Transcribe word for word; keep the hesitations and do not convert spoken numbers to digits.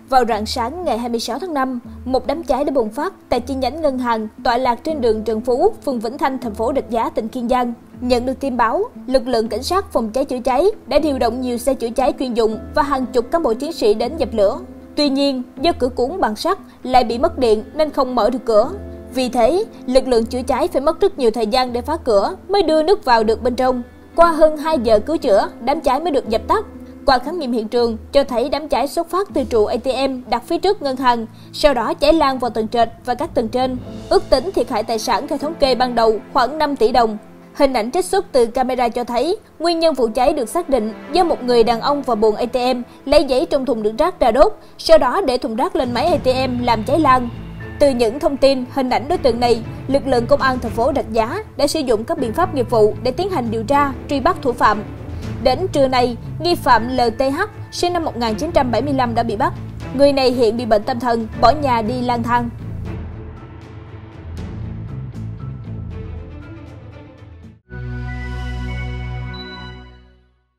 Vào rạng sáng ngày hai mươi sáu tháng năm, một đám cháy đã bùng phát tại chi nhánh ngân hàng tọa lạc trên đường Trần Phú, phường Vĩnh Thanh, thành phố Rạch Giá, tỉnh Kiên Giang. Nhận được tin báo, lực lượng cảnh sát phòng cháy chữa cháy đã điều động nhiều xe chữa cháy chuyên dụng và hàng chục cán bộ chiến sĩ đến dập lửa. Tuy nhiên, do cửa cuốn bằng sắt lại bị mất điện nên không mở được cửa. Vì thế, lực lượng chữa cháy phải mất rất nhiều thời gian để phá cửa mới đưa nước vào được bên trong. Qua hơn hai giờ cứu chữa, đám cháy mới được dập tắt. Qua khám nghiệm hiện trường cho thấy đám cháy xuất phát từ trụ a tê em đặt phía trước ngân hàng, sau đó cháy lan vào tầng trệt và các tầng trên. Ước tính thiệt hại tài sản theo thống kê ban đầu khoảng năm tỷ đồng. Hình ảnh trích xuất từ camera cho thấy nguyên nhân vụ cháy được xác định do một người đàn ông vào buồng a tê em lấy giấy trong thùng đựng rác ra đốt, sau đó để thùng rác lên máy a tê em làm cháy lan. Từ những thông tin, hình ảnh đối tượng này, lực lượng công an thành phố Rạch Giá đã sử dụng các biện pháp nghiệp vụ để tiến hành điều tra, truy bắt thủ phạm. Đến trưa nay, nghi phạm lờ tê hát sinh năm một nghìn chín trăm bảy mươi lăm đã bị bắt. Người này hiện bị bệnh tâm thần, bỏ nhà đi lang thang.